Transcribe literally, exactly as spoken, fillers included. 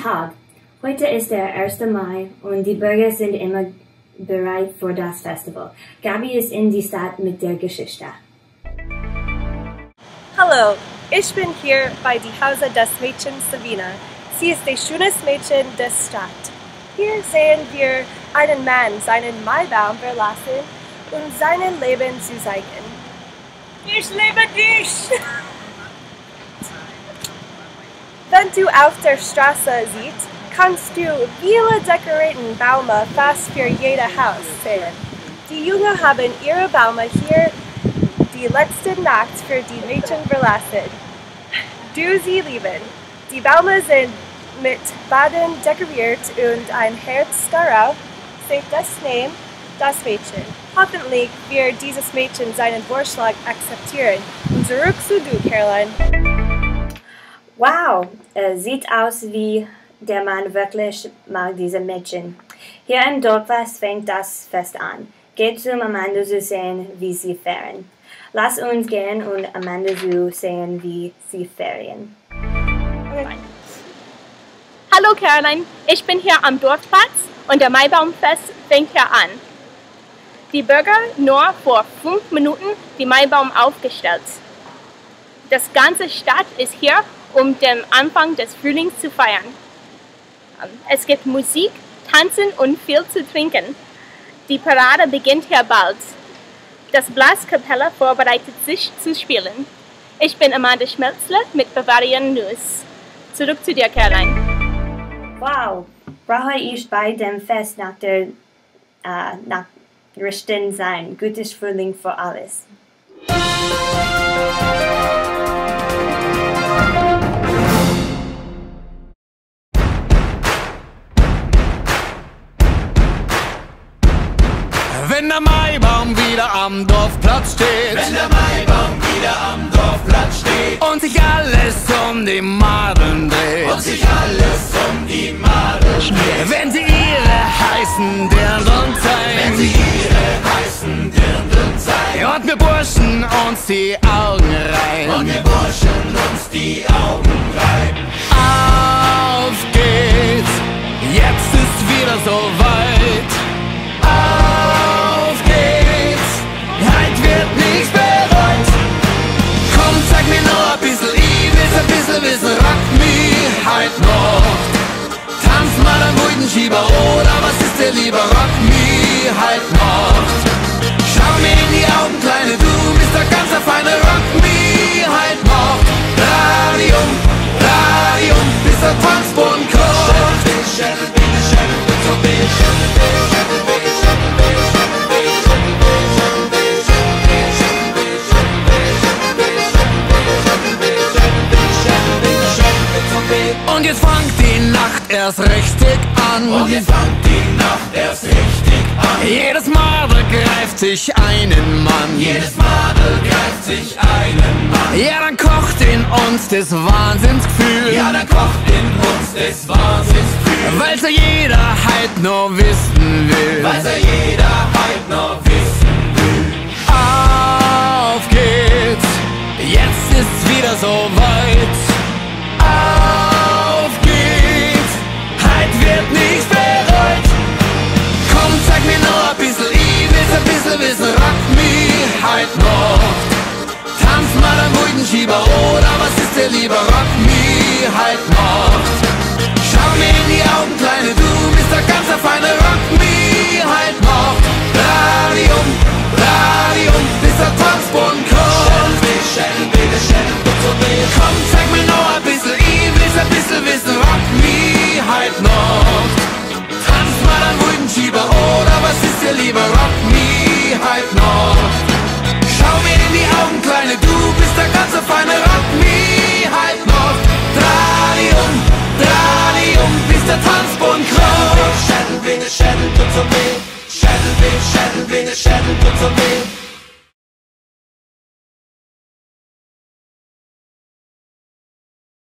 Tag! Heute ist der erste Mai und die Bürger sind immer bereit für das Festival. Gabi ist in die Stadt mit der Geschichte. Hallo, ich bin hier bei die Hause des Mädchens Sabina. Sie ist das schönste Mädchen der Stadt. Hier sehen wir einen Mann seinen Maibaum verlassen, um sein Leben zu zeigen. Ich liebe dich! Wenn du auf der Straße siehst, kannst du viele dekorierten Bäume fast für jedes Haus sehen. Die Jungen haben ihre Bäume hier die letzte Nacht für die Mädchen verlassen. Du sie lieben. Die Bäume sind mit Baden dekoriert und ein Herz darauf steht das Name das Mädchen. Hoffentlich wird dieses Mädchen seinen Vorschlag akzeptieren. Und zurück zu du, Caroline. Wow, es sieht aus wie der Mann wirklich mag diese Mädchen. Hier im Dorffest fängt das Fest an. Geht zum Amanda zu sehen, wie sie feiern. Lass uns gehen und Amanda zu sehen, wie sie feiern. Hallo Caroline, ich bin hier am Dorfplatz und der Maibaumfest fängt hier an. Die Bürger nur vor fünf Minuten die Maibaum aufgestellt. Das ganze Stadt ist hier, um den Anfang des Frühlings zu feiern. Es gibt Musik, Tanzen und viel zu trinken. Die Parade beginnt hier bald. Das Blaskapelle vorbereitet sich zu spielen. Ich bin Amanda Schmelzler mit Bavarian News. Zurück zu dir, Caroline. Wow, brauche ich bei dem Fest nach der äh, Nachrichten sein. Gutes Frühling für alles. Wenn der Maibaum wieder am Dorfplatz steht, wenn der Maibaum wieder am Dorfplatz steht und sich alles um die Madeln dreht, und sich alles um die Madeln dreht, wenn sie ihre heißen Dirndln zeigen, wenn sie ihre heißen Dirndln zeigen, und wir Burschen uns die Augen reiben, und wir Burschen uns die Augen reiben. Auf geht's, jetzt ist wieder so weit. Auf geht's, heut wird nichts bereut. Komm, zeig mir noch ein bisschen, ich will's ein bisschen wissen, rock me heut noch. Tanz mal am Muldenschieber, oder was ist dir lieber, rock me heut noch. Schau mir in die Augen, Kleine, du bist der ganze feine, rock me heut noch. Radium, Radium, bis der Tanzboden kommt. Schädel, bitte, Schädel, bitte, so bitte, Schädel, bitte, Schädel, bitte, Schädel, bitte, Schädel, bitte, Schädel, bitte, Schädel, bitte, Schädel, bitte, Schädel, bitte, Schädel, bitte, Schädel, bitte, so bitte. Und jetzt fängt die Nacht erst richtig an. Und jetzt fängt die Nacht erst richtig an. Jedes Madel greift sich einen Mann. Jedes Madel greift sich einen Mann. Ja, dann kocht in uns das Wahnsinnsgefühl. Ja, dann kocht in uns das Wahnsinnsgefühl. Weil's ja jeder halt nur wissen will. Weil's ja jeder halt nur wissen will. Auf geht's, jetzt ist's wieder so weit. Auf geht's, heut wird nichts bereut. Komm, zeig mir noch ein bisschen, ich will's ein bisschen wissen, rock me heut noch. Tanz mal am Muldenschieber, oder was ist dir lieber, rock me heut noch. Schau mir in die Augen, Kleine, du bist der ganze feine, rock me heut noch. Radium, Radium, bis der Tanzboden kommt. Schädel, bitte, Schädel, bitte, bitte. Komm, zeig mir noch ein bisschen, ich will's ein bisschen wissen, rock me heut noch. Tanz mal am Muldenschieber, oder was ist dir lieber, rock me heut noch. Schau mir in die Augen, Kleine, du bist der ganze feine, rock me heut noch. Radium, Radium, bis der Tanzboden kommt. Schädel, bitte, Schädel, bitte, bitte. Schädel, bitte, Schädel, bitte, Schädel, bitte, bitte.